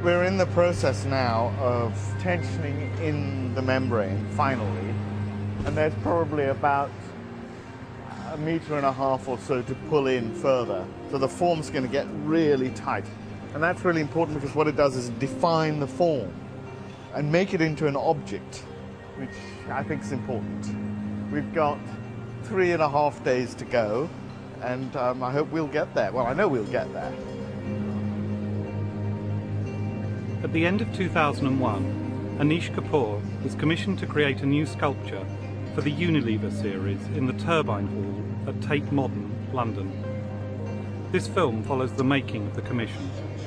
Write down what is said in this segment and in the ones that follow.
We're in the process now of tensioning in the membrane, finally, and there's probably about 1.5 meters or so to pull in further. So the form's going to get really tight. And that's really important because what it does is define the form and make it into an object, which I think is important. We've got 3.5 days to go, and I hope we'll get there. Well, I know we'll get there. At the end of 2001, Anish Kapoor was commissioned to create a new sculpture for the Unilever series in the Turbine Hall at Tate Modern, London. This film follows the making of the commission.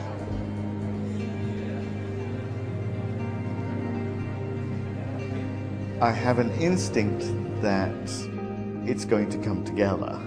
I have an instinct that it's going to come together.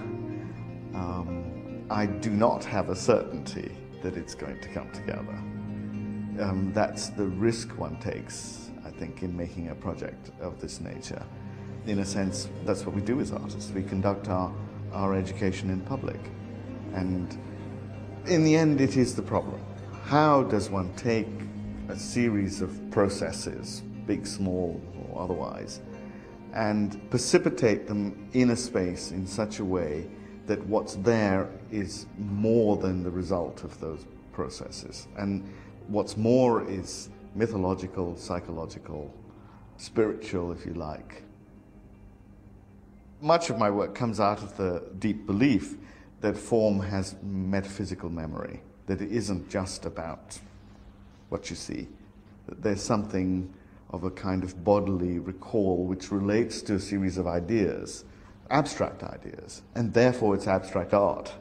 I do not have a certainty that it's going to come together. That's the risk one takes, I think, in making a project of this nature. In a sense, that's what we do as artists. We conduct our education in public. And in the end, it is the problem. How does one take a series of processes, big, small, or otherwise, and precipitate them in a space in such a way that what's there is more than the result of those processes? And what's more is mythological, psychological, spiritual, if you like. Much of my work comes out of the deep belief that form has metaphysical memory, that it isn't just about what you see, that there's something of a kind of bodily recall which relates to a series of ideas, abstract ideas, and therefore it's abstract art.